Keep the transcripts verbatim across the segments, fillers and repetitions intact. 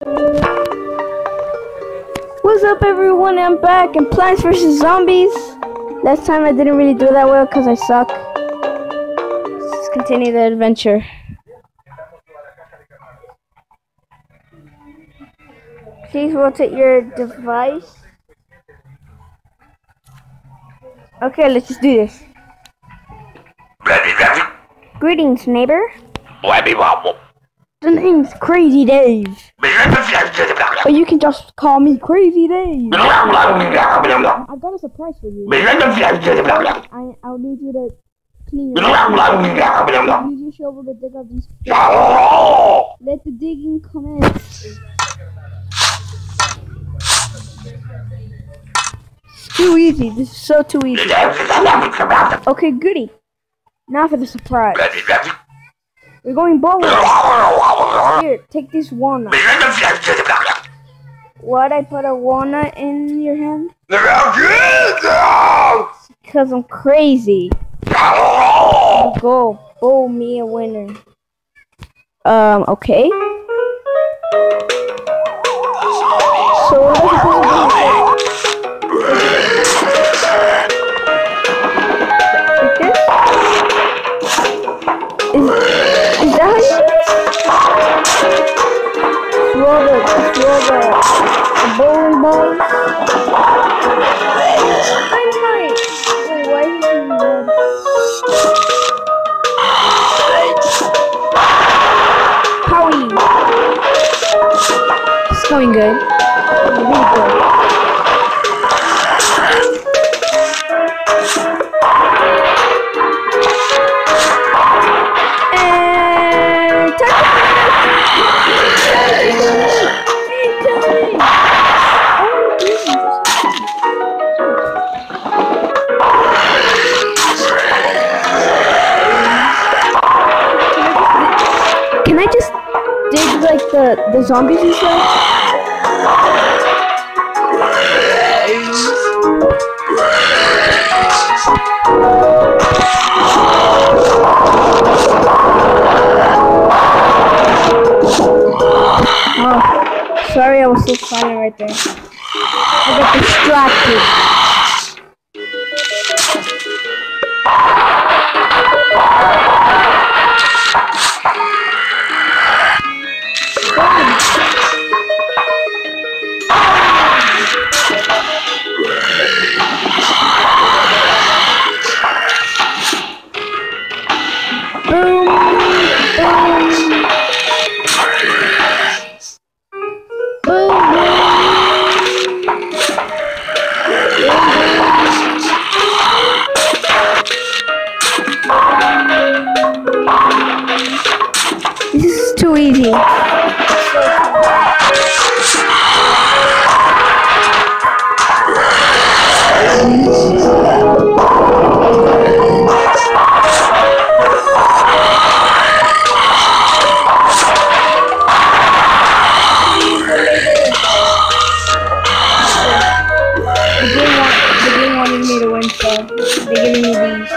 What's up, everyone? I'm back in Plants versus. Zombies. Last time I didn't really do that well because I suck. Let's continue the adventure. Please rotate your device. Okay, let's just do this. Greetings, neighbor. The name's Crazy Dave. But you can just call me Crazy Dave. I got a surprise for you. I, I'll need you to clean your room. Use your shovel to dig up these fish. Let the digging commence. It's too easy. This is so too easy. Okay, goody. Now for the surprise. We're going bowling. Here, take this walnut. Why'd I put a walnut in your hand? Because I'm crazy. Go, bowl me a winner. Um, okay. So what am I supposed to do? Like this? Is, is that how you do it? Throw the, throw the, the bowling balls. Dynamite! Wait, why is he doing that? Howie! It's going good. Really good. Can I just dig like the, the zombies and stuff? Oh, sorry I was so silent right there. I got distracted. This is too easy. The game wanted me to win, so they're giving me these.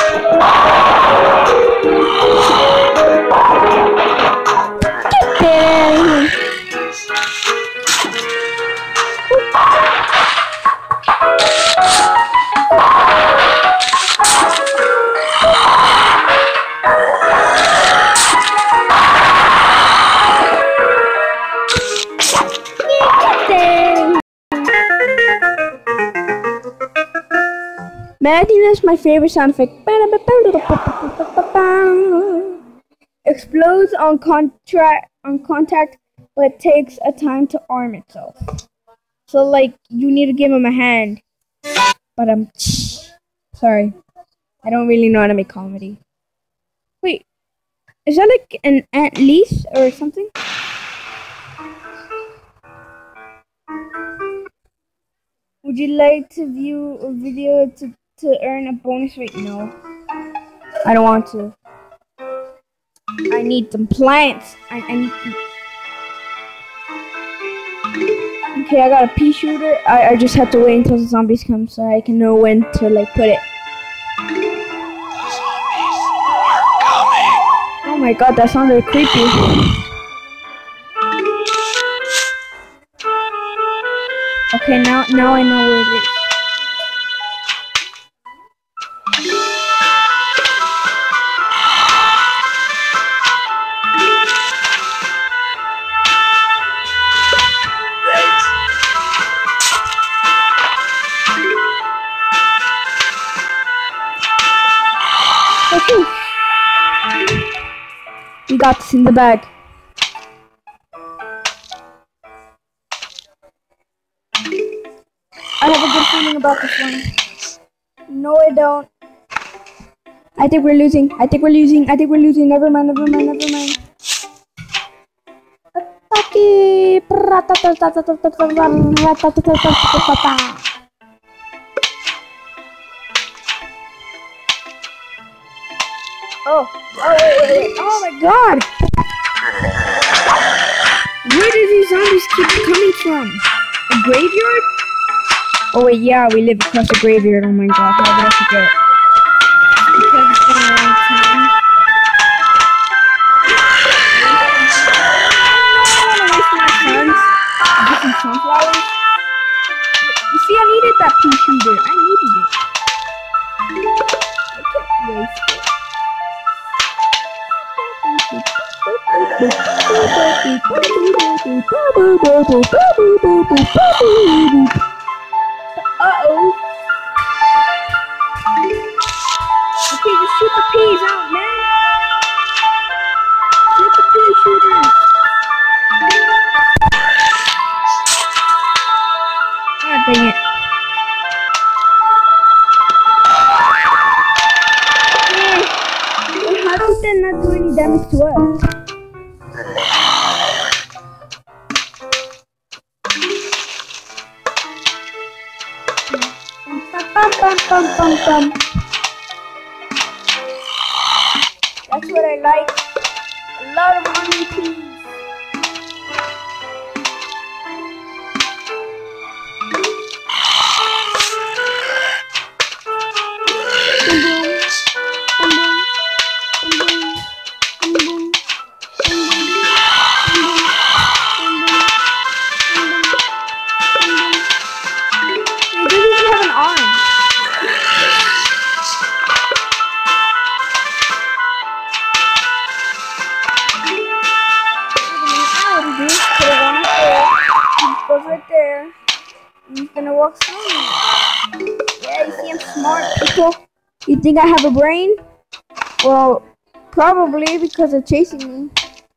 Man, I think that's my favorite sound effect. Explodes on contract on contact, but takes a time to arm itself. So like you need to give him a hand. But I'm um, sorry. I don't really know how to make comedy. Wait, is that like an ant leash or something? Would you like to view a video to to earn a bonus rate? No, I don't want to. I need some plants. I, I need to... Okay, I got a pea shooter. I, I just have to wait until the zombies come so I can know when to like put it. Oh my god, that sounded creepy. Okay, now now I know where it is. Okay. We got this in the bag. I have a good feeling about this one. No, I don't. I think we're losing. I think we're losing. I think we're losing. Never mind, never mind, never mind. Oh, oh, wait, wait, wait. Oh my god! Where do these zombies keep coming from? A graveyard? Oh wait, yeah, we live across a graveyard. Oh my god, how did I forget? Because it's been a long time. I don't wanna waste my funds. Get some sunflowers. You see, I needed that pea shooter. I needed it. I can't waste it. Uh-oh. Okay, just shoot the peas out, man. Shoot the pea shooters. Ah, dang it. Yeah. Well, how does that not do any damage to us? Bum, bum, bum, bum, bum. That's what I like. A lot of honey peas. Right there. I'm just gonna walk slowly. Yeah, you see I'm smart, people. You think I have a brain? Well, probably because they're chasing me.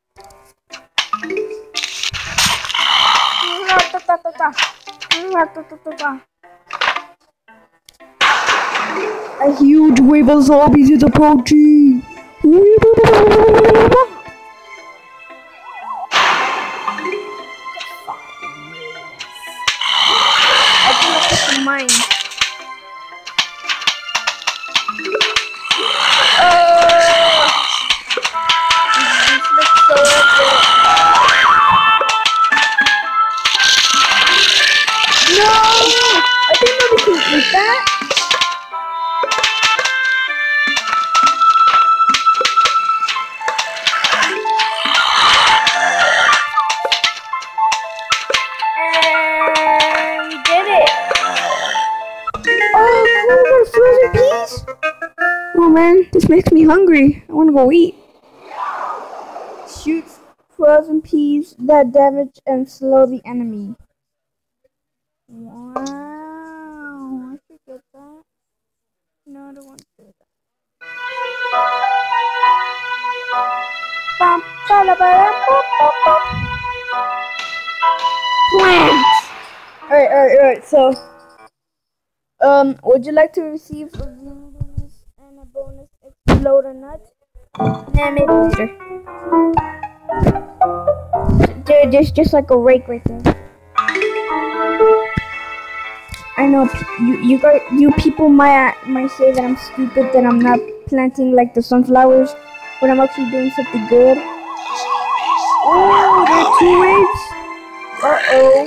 A huge wave of zombies is approaching. Mine. Oh, this looks so good. No, I think nobody can eat that. And we did it. Oh, cool, frozen peas? Oh man, this makes me hungry. I wanna go eat. Shoot frozen peas that damage and slow the enemy. Wow, I should get that. No, I don't want to do that. Plants! Alright, alright, alright, so Um, would you like to receive a green bonus and a bonus exploder nut? Nah, maybe later. Dude, there's just like a rake right there. I know you you guys, you people might might say that I'm stupid, that I'm not planting like the sunflowers, but I'm actually doing something good. Oh, there are two waves. Uh oh.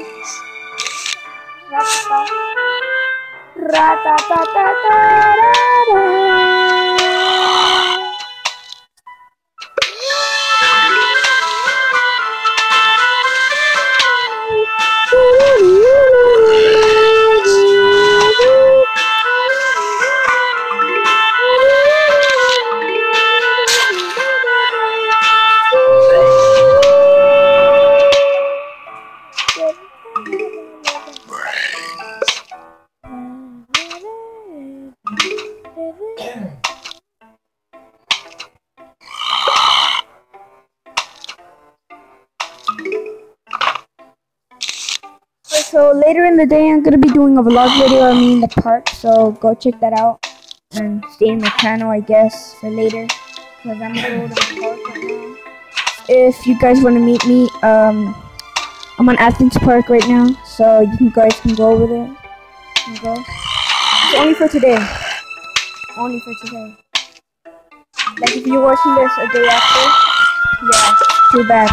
so later in the day, I'm gonna be doing a vlog video of me in the park. So go check that out and stay in my channel, I guess, for later. Cause I'm gonna go to the park right now. If you guys want to meet me, um, I'm on Athens Park right now, so you can guys can go over there. You can go. It's only for today. Only for today. Like if you're watching this a day after, yeah, too bad.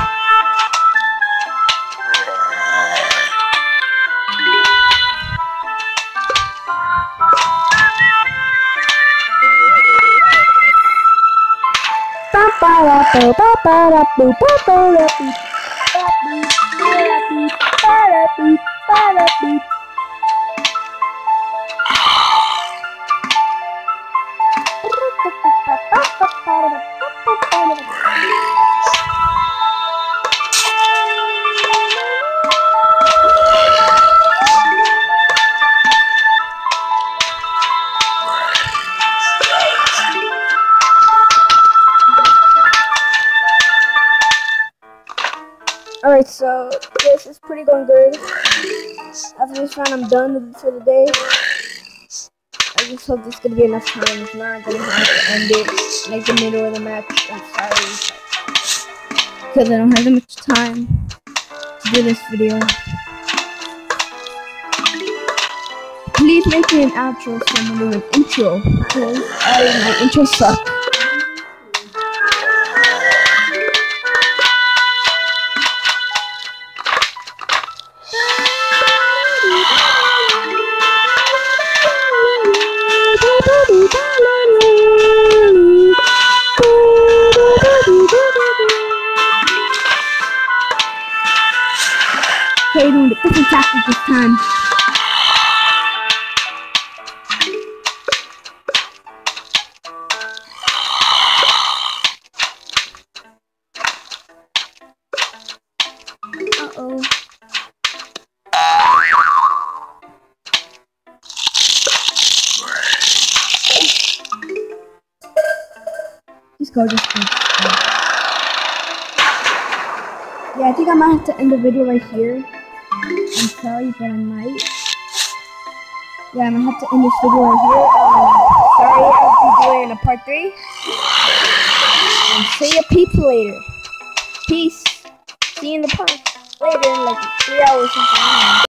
Alright, so this is pretty going good. After this round, I'm done for the day. I just hope this is gonna be enough time. If not, I'm gonna have to end it like the middle of the match. I'm sorry, because I don't have that much time to do this video. Please make me an outro so I'm gonna do an intro, because I my intro suck. Okay, doing a different tactic this time. Uh-oh. Just go, just go. Yeah, I think I might have to end the video right here. I'm sorry, but I might. Yeah, I'm gonna have to end this video right here. Um, sorry, I'll be doing a part three. And see ya peeps later. Peace. See you in the park later in like three hours or something.